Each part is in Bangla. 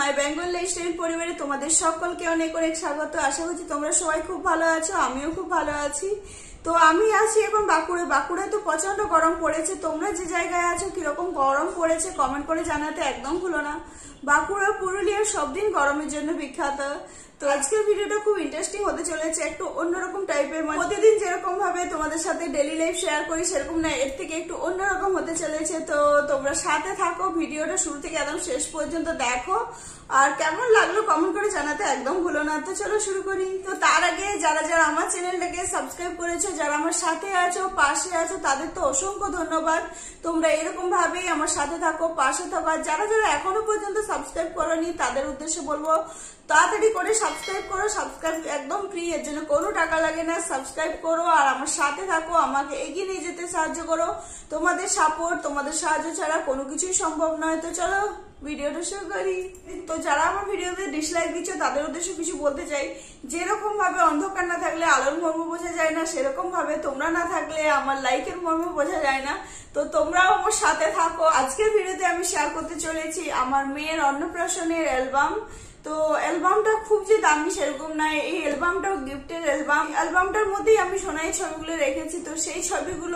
মাই বেঙ্গল লাইফস্টাইল পরিবারে তোমাদের সকলকে অনেক অনেক স্বাগত। আশা করছি তোমরা সবাই খুব ভালো আছো, আমিও খুব ভালো আছি। তো আমি আছি এখন বাঁকুড়ায় তো প্রচন্ড গরম পড়েছে। তোমরা যে জায়গায় আছো কিরকম গরম পড়েছে কমেন্ট করে জানাতে একদম ভুলো না। বাঁকুড়া পুরুলিয়া সব দিন গরমের জন্য বিখ্যাত। তো আজকের ভিডিওটা খুব ইন্টারেস্টিং হতে চলেছে, একটু অন্যরকম টাইপের। প্রতিদিন যেরকম ভাবে তোমাদের সাথে ডেইলি লাইফ শেয়ার করি সেরকম না, এর থেকে একটু অন্যরকম হতে চলেছে। তো তোমরা সাথে থাকো, ভিডিওটা শুরু থেকে একদম শেষ পর্যন্ত দেখো, আর কেমন লাগলো কমেন্ট করে জানাতে একদম ভুলো না। তো চলো শুরু করি। তো তার আগে যারা যারা আমার চ্যানেলটাকে সাবস্ক্রাইব করেছো, যারা আমার সাথে আছো পাশে আছো, তাদের তো অসংখ্য ধন্যবাদ। তোমরা এরকম ভাবেই আমার সাথে থাকো, পাশে থাকো। আর যারা যারা এখনো পর্যন্ত সাবস্ক্রাইব করোনি তাদের উদ্দেশ্যে বলবো তাড়াতাড়ি করে সাবস্ক্রাইব করো। সাবস্ক্রাইব একদম ফ্রি, এর জন্য কোনো টাকা লাগে না। সাবস্ক্রাইব করো আর আমার সাথে থাকো, আমাকে এগিয়ে নিয়ে যেতে সাহায্য করো। তোমাদের সাপোর্ট, তোমাদের সাহায্য ছাড়া কোনো কিছুই সম্ভব নয়। তো চলো ভিডিওটা শুরু করি। তো যারা আমার ভিডিওতে ডিসলাইক দিচ্ছ তাদের উদ্দেশ্যে কিছু বলতে চাই। যেরকম ভাবে অন্ধকার না থাকলে আলোর মর্ম বোঝা যায় না, সেরকম ভাবে তোমরা না থাকলে আমার লাইকের মর্ম বোঝা যায় না। তো তোমরাও আমার সাথে থাকো। আজকের ভিডিওতে আমি শেয়ার করতে চলেছি আমার মেয়ের অন্নপ্রাশনের অ্যালবাম। তো অ্যালবামটা খুব যে দামি সেরকম নয়, এই অ্যালবামটাও গিফটের অ্যালবাম। অ্যালবামটার মধ্যেই আমি সোনাই ছবিগুলো রেখেছি। তো সেই ছবিগুলো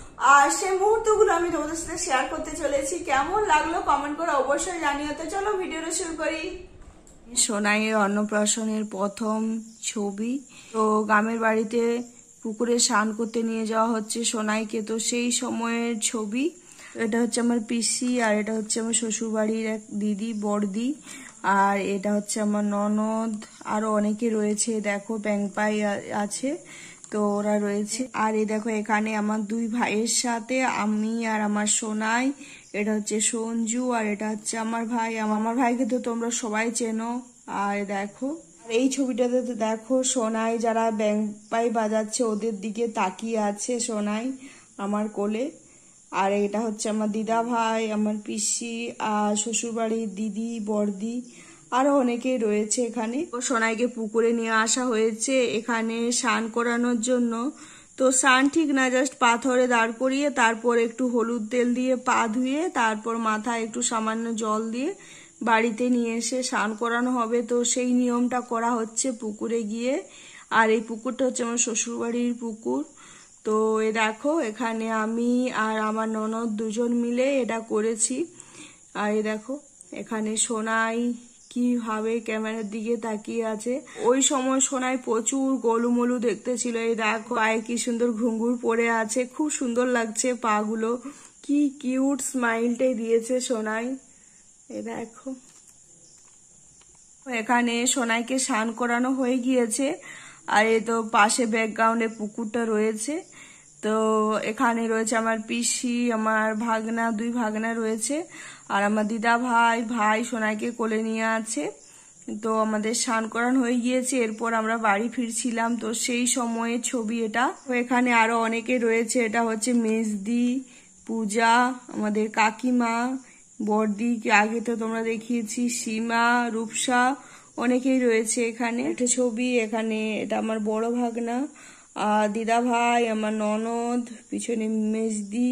আর সেই মুহূর্তগুলো আমি তোমাদের সাথে শেয়ার করতে চলেছি। কেমন লাগলো কমেন্ট করে অবশ্যই জানিও। তো চলো ভিডিওটা শুরু করি। সোনাইয়ের অন্নপ্রাশনের প্রথম ছবি। তো গ্রামের বাড়িতে পুকুরে স্নান করতে নিয়ে যাওয়া হচ্ছে সোনাইকে, তো সেই সময়ের ছবি। এটা হচ্ছে আমার পিসি, আর এটা হচ্ছে আমার শ্বশুর বাড়ির এক দিদি বড়দি, আর এটা হচ্ছে আমার ননদ, আরো অনেকে রয়েছে। দেখো ব্যাংপাই আছে, তো ওরা রয়েছে। আর এই দেখো এখানে আমার দুই ভাইয়ের সাথে আমি আর আমার সোনাই। এটা হচ্ছে সঞ্জু, আর এটা হচ্ছে আমার ভাই। আমার ভাইকে তো তোমরা সবাই চেনো। আর দেখো এই ছবিটাতে তো দেখো সোনাই যারা ব্যাংপাই বাজাচ্ছে ওদের দিকে তাকিয়ে আছে সোনাই আমার কোলে। আর এটা হচ্ছে আমার দিদা ভাই, আমার পিসি, আর শ্বশুরবাড়ির দিদি বড়দি, আরো অনেকেই রয়েছে এখানে। সোনাইকে পুকুরে নিয়ে আসা হয়েছে এখানে স্নান করানোর জন্য। তো স্নান ঠিক না, জাস্ট পাথরে দাঁড় করিয়ে তারপর একটু হলুদ তেল দিয়ে পা ধুয়ে তারপর মাথায় একটু সামান্য জল দিয়ে বাড়িতে নিয়ে এসে স্নান করানো হবে। তো সেই নিয়মটা করা হচ্ছে পুকুরে গিয়ে। আর এই পুকুরটা হচ্ছে আমার শ্বশুরবাড়ির পুকুর। তো এ দেখো এখানে আমি আর আমার ননদ দুজন মিলে এটা করেছি। আর এই দেখো এখানে সোনাই কিভাবে ক্যামেরার দিকে তাকিয়ে আছে। ওই সময় সোনাই প্রচুর গোলুমলু দেখতে ছিল। এই দেখো পায়ে কি সুন্দর ঘুঙ্গুর পরে আছে, খুব সুন্দর লাগছে পা গুলো। কি কিউট স্মাইলটাই দিয়েছে সোনাই। এই দেখো এখানে সোনাইকে স্নান করানো হয়ে গিয়েছে। আর এই তো পাশে ব্যাকগ্রাউন্ডে পুকুরটা রয়েছে। তো এখানে রয়েছে আমার পিসি, আমার ভাগনা, দুই ভাগনা রয়েছে, আর আমার দিদা ভাই সোনাইকে কোলে নিয়ে আছে। তো আমাদের স্নান করানো হয়ে গিয়েছে, এরপর আমরা বাড়ি ফিরছিলাম। তো সেই সময়ের ছবি এটা। এখানে আরো অনেকে রয়েছে। এটা হচ্ছে মেজদি, পূজা, আমাদের কাকিমা, বড়দি, আগে তো তোমরা দেখিয়েছি, সীমা, রূপসা, অনেকেই রয়েছে এখানে। একটা ছবি এখানে, এটা আমার বড় ভাগনা, দিদা ভাই, আমার ননদ, পিছনে মেজদি,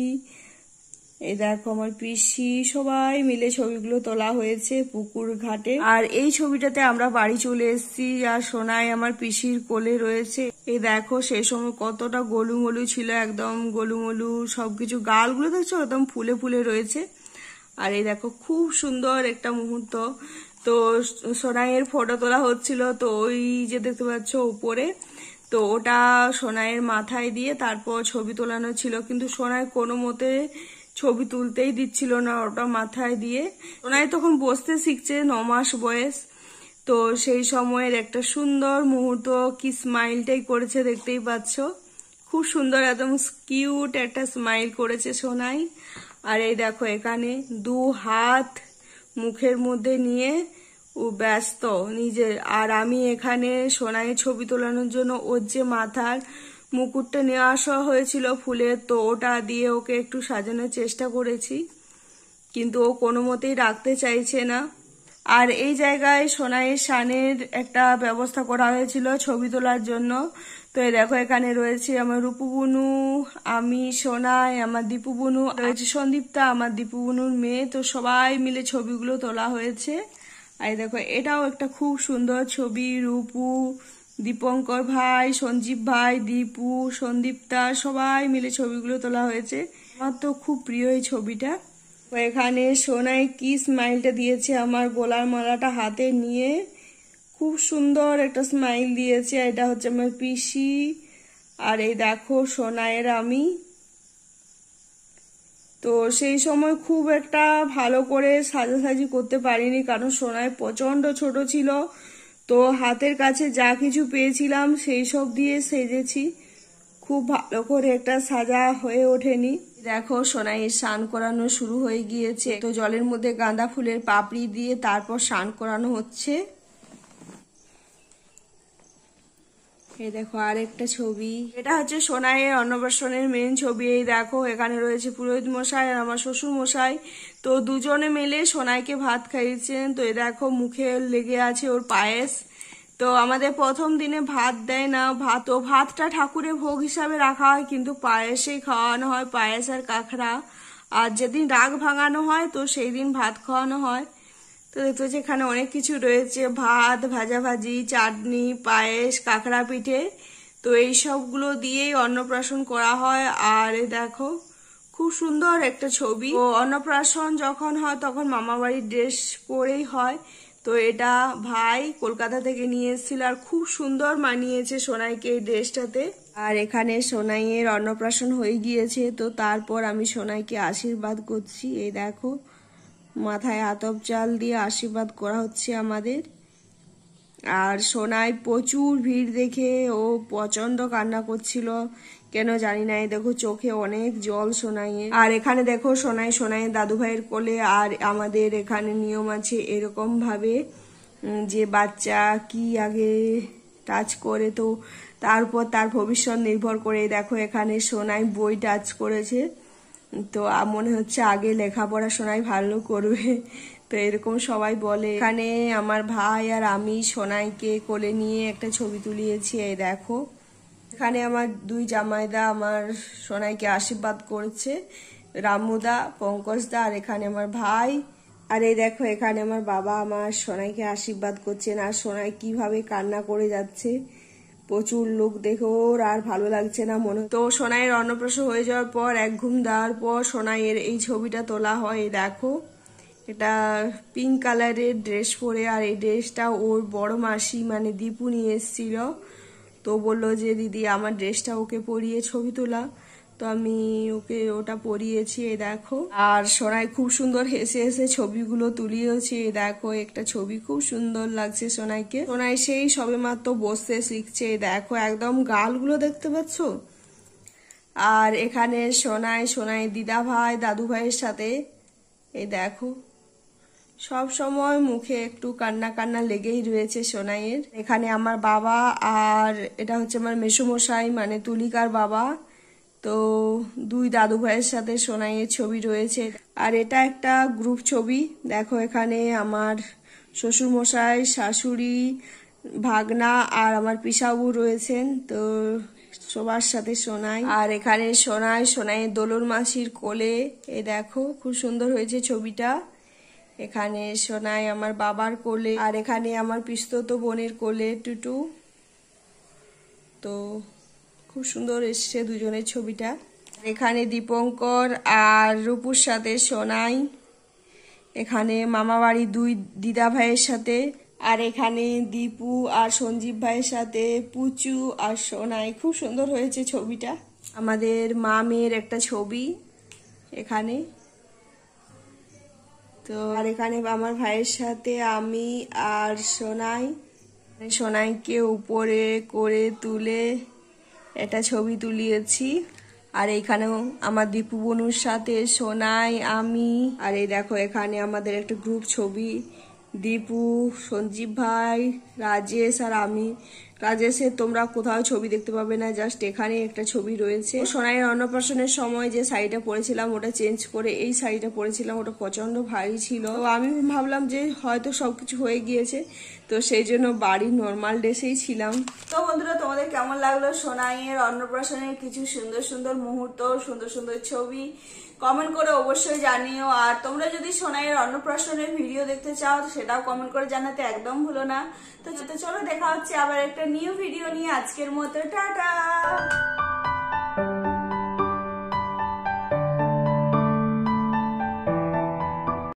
এই দেখো আমার পিসি, সবাই মিলে ছবিগুলো তোলা হয়েছে পুকুর ঘাটে। আর এই ছবিটাতে আমরা বাড়ি চলে এসেছি, আর সোনাই আমার পিসির কোলে রয়েছে। এই দেখো সেই সময় কতটা গোলুমলু ছিল, একদম গোলুমলু সবকিছু। গালগুলো দেখছো একদম ফুলে ফুলে রয়েছে। আর এই দেখো খুব সুন্দর একটা মুহূর্ত। তো সোনাইয়ের ফটো তোলা হচ্ছিল। তো ওই যে দেখতে পাচ্ছ উপরে, তো ওটা সোনাইয়ের মাথায় দিয়ে তারপর ছবি তোলানো ছিল, কিন্তু সোনাই কোনো মতে ছবি তুলতেই দিচ্ছিল না ওটা মাথায় দিয়ে। সোনাই তখন বসতে শিখছে, 9 মাস বয়স। তো সেই সময়ের একটা সুন্দর মুহূর্ত, কি স্মাইলটাই করেছে দেখতেই পাচ্ছ, খুব সুন্দর একদম কিউট একটা স্মাইল করেছে সোনাই। আর এই দেখো এখানে 2 হাত মুখের মধ্যে নিয়ে ও ব্যস্ত নিজে। আর আমি এখানে সোনাইয়ের ছবি তোলানোর জন্য ওর যে মাথার মুকুটটা নিয়ে আসা হয়েছিল ফুলের, তো ওটা দিয়ে ওকে একটু সাজানোর চেষ্টা করেছি, কিন্তু ও কোনো মতেই রাখতে চাইছে না। আর এই জায়গায় সোনাইয়ের স্নানের একটা ব্যবস্থা করা হয়েছিল ছবি তোলার জন্য। তো এই দেখো এখানে রয়েছে আমার রূপু বুনু, আমি, সোনাই, আমার দীপু বুনু, রয়েছে সন্দীপ্তা আমার দীপু বুনুর মেয়ে। তো সবাই মিলে ছবিগুলো তোলা হয়েছে। আর দেখো এটাও একটা খুব সুন্দর ছবি, রূপু, দীপঙ্কর ভাই, সঞ্জীব ভাই, দীপু, সন্দীপতা সবাই মিলে ছবিগুলো তোলা হয়েছে। আমার তো খুব প্রিয় এই ছবিটা। এখানে সোনাই কি স্মাইলটা দিয়েছে, আমার গলার মালাটা হাতে নিয়ে খুব সুন্দর একটা স্মাইল দিয়েছে। এটা হচ্ছে আমার পিসি। আর এই দেখো সোনাইয়ের আমি। তো সেই সময় খুব একটা ভালো করে সাজাসাজি করতে পারিনি, কারণ সোনাই প্রচন্ড ছোট ছিল। তো হাতের কাছে যা কিছু পেয়েছিলাম সেই সব দিয়ে সেজেছি, খুব ভালো করে একটা সাজা হয়ে ওঠেনি। দেখো সোনাইয়ের স্নান করানো শুরু হয়ে গিয়েছে। তো জলের মধ্যে গাঁদা ফুলের পাপড়ি দিয়ে তারপর স্নান করানো হচ্ছে। এই দেখো আরেকটা ছবি, এটা হচ্ছে সোনাইয়ের অন্নপ্রাশনের মেন ছবি। এই দেখো এখানে রয়েছে পুরোহিত মশাই আর আমার শ্বশুর মশাই। তো দুজনে মিলে সোনাইকে ভাত খাইয়েছেন। তো এই দেখো মুখে লেগে আছে ওর পায়েস। তো আমাদের প্রথম দিনে ভাত দেয় না, ভাতটা ঠাকুরের ভোগ হিসাবে রাখা হয়, কিন্তু পায়েসেই খাওয়ানো হয়, পায়েস আর কাঁকড়া। আর যেদিন রাগ ভাঙানো হয় তো সেই দিন ভাত খাওয়ানো হয়। তো দেখতে পাচ্ছি এখানে অনেক কিছু রয়েছে, ভাত, ভাজাভাজি, চাটনি, পায়েস, কাঁকড়া পিঠে। তো এই সবগুলো দিয়েই অন্নপ্রাশন করা হয়। আর দেখো খুব সুন্দর একটা ছবি। তো অন্নপ্রাশন যখন হয় তখন মামা বাড়ির ড্রেস পরেই হয়। তো এটা ভাই কলকাতা থেকে নিয়ে এসেছিল, আর খুব সুন্দর মানিয়েছে সোনাইকে এই ড্রেসটাতে। আর এখানে সোনাইয়ের অন্নপ্রাশন হয়ে গিয়েছে। তো তারপর আমি সোনাইকে আশীর্বাদ করছি। এই দেখো মাথায় আতপ চাল দিয়ে আশীর্বাদ করা হচ্ছে আমাদের। আর সোনাই প্রচুর ভিড় দেখে ও প্রচন্ড কান্না করছিল, কেন জানি না। দেখো চোখে অনেক জল সোনাইয়ের। আর এখানে দেখো সোনাইয়ের দাদু ভাইয়ের কোলে। আর আমাদের এখানে নিয়ম আছে এরকম ভাবে যে বাচ্চা কি আগে টাচ করে তো তারপর তার ভবিষ্যৎ নির্ভর করে। দেখো এখানে সোনাই বই টাচ করেছে, তো মনে হচ্ছে আগে লেখাপড়া সোনাই ভালো করবে। তো এরকম সবাই বলে। এখানে আমার ভাই আর আমি সোনাইকে কোলে নিয়ে একটা ছবি তুলিয়েছি। এই দেখো এখানে আমার দুই জামাইদা আমার সোনাইকে আশীর্বাদ করেছে, রামুদা, পঙ্কজদা। আর এখানে আমার ভাই। আর এই দেখো এখানে আমার বাবা আমার সোনাইকে আশীর্বাদ করছেন। আর সোনাই কিভাবে কান্না করে যাচ্ছে, প্রচুর লোক দেখে ওর আর ভালো লাগছে না মনে। তো সোনাইয়ের অন্নপ্রাশন হয়ে যাওয়ার পর এক ঘুম দেওয়ার পর সোনাইয়ের এই ছবিটা তোলা হয়। দেখো এটা পিঙ্ক কালারের ড্রেস পরে। আর এই ড্রেসটা ওর বড় মাসি মানে দীপু নিয়ে এসেছিল। তো বললো যে দিদি আমার ড্রেসটা ওকে পরিয়ে ছবি তোলা। তো আমি ওকে ওটা পরিয়েছি। এই দেখো। আর সোনাই খুব সুন্দর হেসে হেসে ছবিগুলো তুলিয়েছি। দেখো একটা ছবি খুব সুন্দর লাগছে সোনাইকে। সোনাই সেই সবে মাত্র বসতে শিখছে। দেখো একদম গালগুলো দেখতে পাচ্ছ। আর এখানে সোনাই দিদা ভাই দাদু ভাইয়ের সাথে। এই দেখো সব সময় মুখে একটু কান্না কান্না লেগেই রয়েছে সোনাইয়ের। এখানে আমার বাবা আর এটা হচ্ছে আমার মেসোমশাই মানে তুলিকার বাবা। তো দুই দাদু ভাইয়ের সাথে সোনাইয়ের ছবি রয়েছে। আর এটা একটা গ্রুপ ছবি। দেখো এখানে আমার শ্বশুর মশাই, শাশুড়ি, ভাগনা আর আমার পিসাবু রয়েছেন। তো সবার সাথে সোনাই। আর এখানে সোনাইয়ের দোলর মাসির কোলে। এই দেখো খুব সুন্দর হয়েছে ছবিটা। এখানে সোনাই আমার বাবার কোলে। আর এখানে আমার পিস্তত বোনের কোলে টুটু। তো খুব সুন্দর এসছে দুজনের ছবিটা। এখানে দীপঙ্কর আর রূপুর সাথে সোনাই। এখানে মামা বাড়ি দুই দিদা ভাইয়ের সাথে। আর এখানে দীপু আর সঞ্জীব ভাইয়ের সাথে পুচু আর সোনাই। খুব সুন্দর হয়েছে ছবিটা। আমাদের মা মেয়ের একটা ছবি এখানে। তো আর এখানে আমার ভাইয়ের সাথে আমি আর সোনাইকে উপরে করে তুলে একটা ছবি তুলিয়েছি। আর এইখানেও আমার দীপু বনুর সাথে সোনাই, আমি। আর এই দেখো এখানে আমাদের একটা গ্রুপ ছবি, দীপু, সঞ্জীব ভাই, রাজেশ আর আমি। রাজেশের তোমরা কোথাও ছবি দেখতে পাবে না, জাস্ট এখানে একটা ছবি রয়েছে। সোনাইয়ের অন্নপ্রাশনের সময় যে শাড়িটা পরেছিলাম ওটা চেঞ্জ করে এই শাড়িটা পরেছিলাম, ওটা প্রচন্ড ভারী ছিল। তো আমি ভাবলাম যে হয়তো সবকিছু হয়ে গিয়েছে, তো সেই জন্য বাড়ি নর্মাল ড্রেসেই ছিলাম। তো বন্ধুরা, তোমাদের কেমন লাগলো সোনাইয়ের অন্নপ্রাশনের কিছু সুন্দর সুন্দর মুহূর্ত, সুন্দর সুন্দর ছবি কমেন্ট করে অবশ্যই জানিও। আর তোমরা যদি সোনাইয়ের অন্নপ্রাশনের ভিডিও দেখতে চাও সেটাও কমেন্ট করে জানাতে একদম ভুলো না। তো চলো দেখা হচ্ছে আবার একটা নিউ ভিডিও নিয়ে। আজকের মতো টাটা।